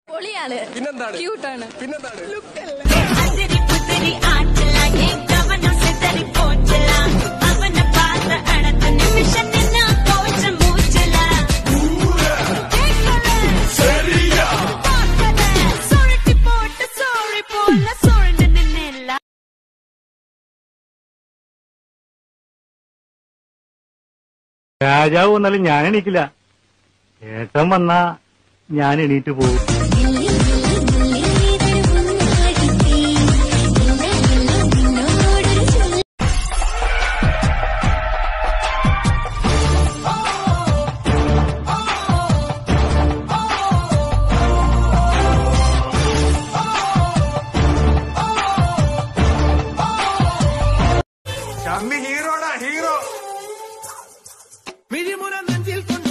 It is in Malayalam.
പൊളിയാണ്. പിന്നെന്താണ്? ക്യൂട്ടാണ്. പിന്നെന്താണ്? രാജാവ് വന്നാലും ഞാൻ എണീക്കില്ല. ഏട്ടൻ വന്നാ ഞാൻ എണീറ്റ് പോകും. ഹീറോടാ ഹീറോ. വിഴിമുന നെഞ്ചിൽ